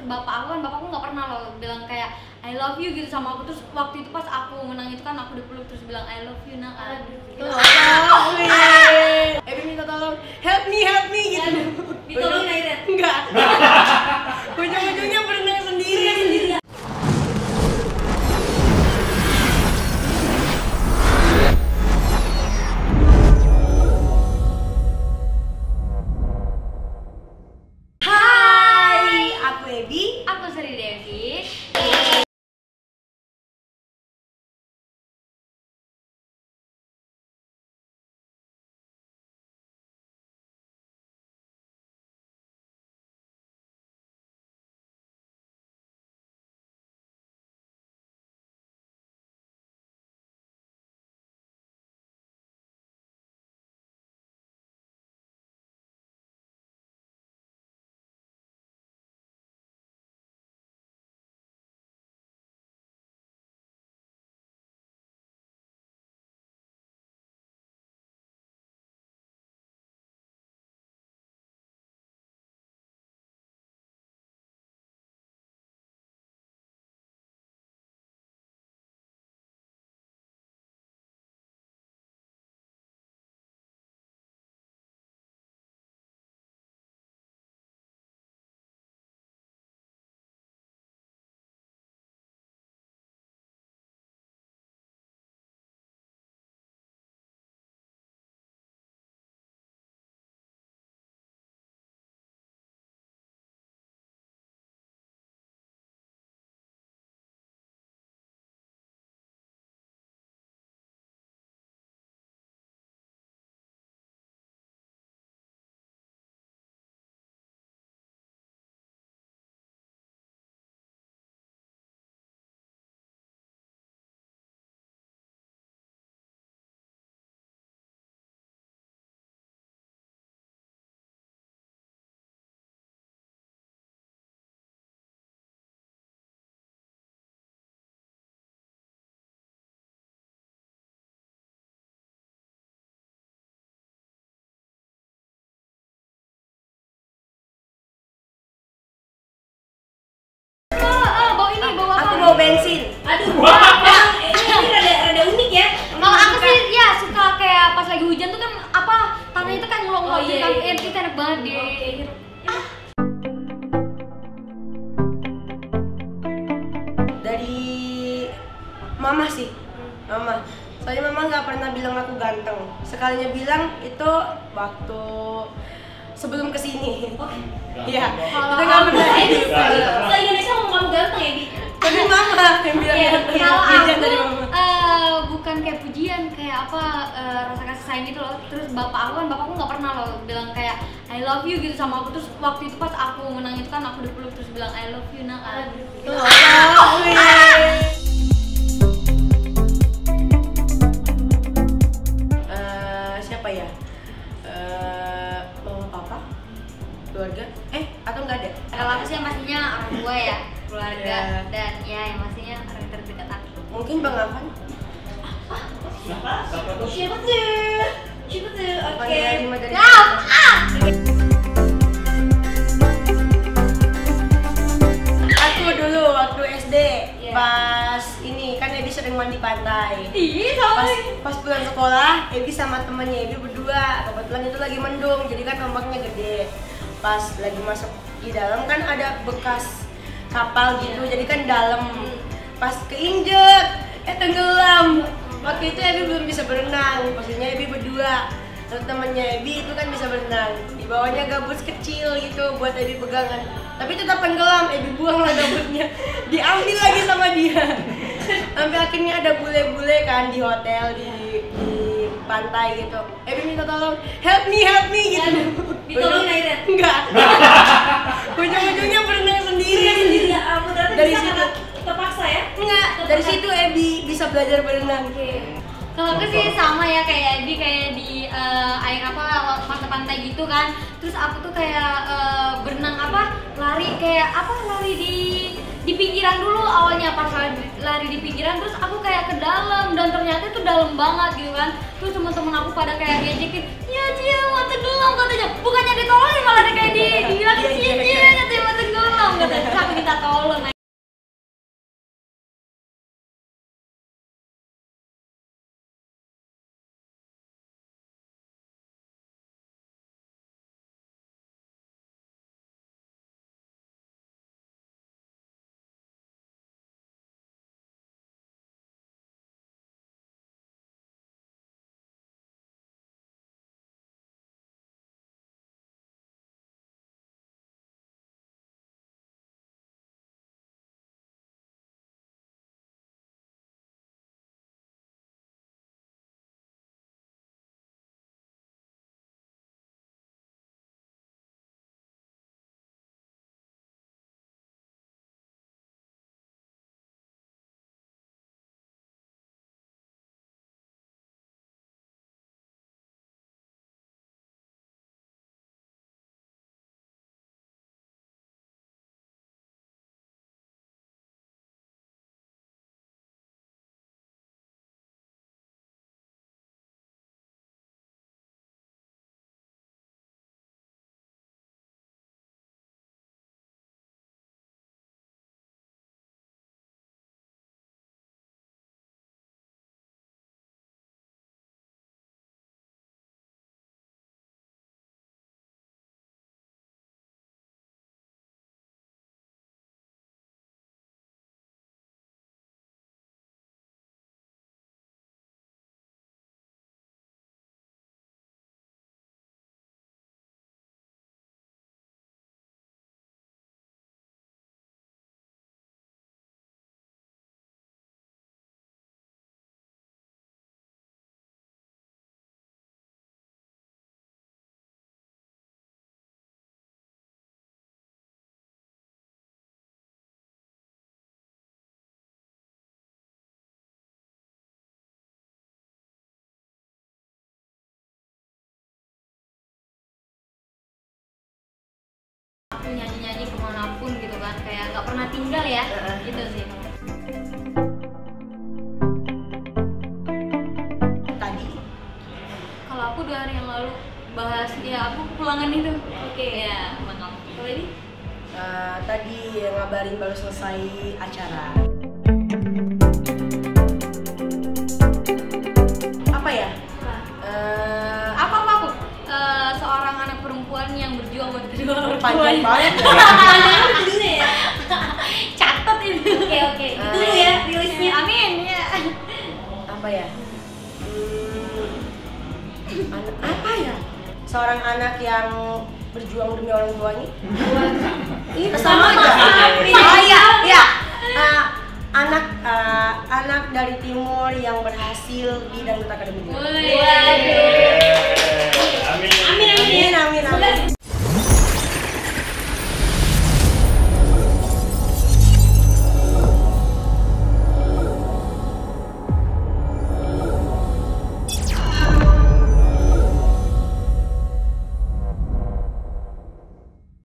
bapak aku kan, bapakku nggak pernah loh bilang kayak I love you gitu sama aku. Terus waktu itu pas aku menang itu kan aku dipeluk terus bilang I love you nak. Ebi minta tolong, help me gitu. Ditolongin akhirnya? Enggak. Ujung-ujungnya berenang sendiri. Hai, aku Ebi. Aku Sri Devi. Aku mau bensin. Aduh, ini rada unik ya. Kalau aku sih ya suka kayak pas lagi hujan tuh kan apa tanahnya itu kan ngulong-ngulong gitu kan. Itu enak banget deh. Dari mama sih, mama. Soalnya mama nggak pernah bilang aku ganteng. Sekalinya bilang itu waktu sebelum kesini. Iya, itu nggak pernah. Kalau Indonesia ngomong kamu ganteng ya, Bi? Tapi mama yang bilang ganteng. Kalau Pujian dari mama. aku bukan kayak pujian, kayak apa rasa kasih sayang gitu loh. Terus bapakku nggak pernah loh bilang kayak I love you gitu sama aku. Terus waktu itu pas aku menang itu kan aku dipeluk terus bilang I love you nak. Siapa ya? Mama, papa, keluarga? Atau nggak ada? Kalau aku sih yang pastinya orang tua ya, keluarga Ya. dan ya yang pastinya orang terdekat aku. Mungkin Bang Afan? Siapa tuh? Oke. Aku dulu waktu SD, pas ini kan Ebi sering mandi pantai. Iya sama. Pas pulang sekolah, Ebi sama temannya Ebi berdua. Kebetulan itu lagi mendung, jadi kan ombaknya gede. Pas lagi masuk di dalam kan ada bekas kapal gitu, jadi kan dalam. Pas keinjek, tenggelam. Waktu itu Ebi belum bisa berenang, posisinya Ebi berdua. Terus temannya Ebi itu kan bisa berenang. Di bawahnya gabus kecil gitu buat Ebi pegangan. Tapi tetap tenggelam, Ebi buang lah gabusnya. Diambil lagi sama dia. Sampai akhirnya ada bule-bule kan di hotel di pantai gitu. Ebi minta tolong, help me gitu. Ditolongin akhirnya? Enggak. Ujung-ujungnya berenang sendiri. Dari situ terpaksa ya? enggak, dari situ Ebi bisa belajar berenang. Kalau aku sih sama ya kayak Ebi, kayak di air apa pantai-pantai gitu kan. Terus aku tuh kayak berenang lari di pinggiran dulu awalnya. Pas lari di pinggiran terus aku kayak ke dalam dan ternyata itu dalam banget gitu kan. Terus teman-teman aku pada kayak ngejekin, ya Cia mau tenggelam katanya. Bukannya ditolongin malah ada kayak dibilang Cia mau tenggelam katanya. Terus aku minta tolong. Aku nyanyi-nyanyi kemanapun gitu kan, kayak nggak pernah tinggal ya, gitu sih. Tadi Kalau aku 2 hari yang lalu bahas ya aku pulangan itu. Oke. Ya, mantap. Kalau ini? tadi ngabarin baru selesai acara. Apa ya? Apa aku? Seorang anak perempuan yang berjuang buat kedua orang Panjang tuanya. banget ya. Panjang judulnya ya. Catat itu. Oke. Itu ya rilisnya. Amin ya. Apa ya? Apa ya? Seorang anak yang berjuang demi orang tuanya. Itu sama aja. Oh iya, iya. Anak dari timur yang berhasil di Dangdut Academy. Waduh. Amin. Amin, amin, amin.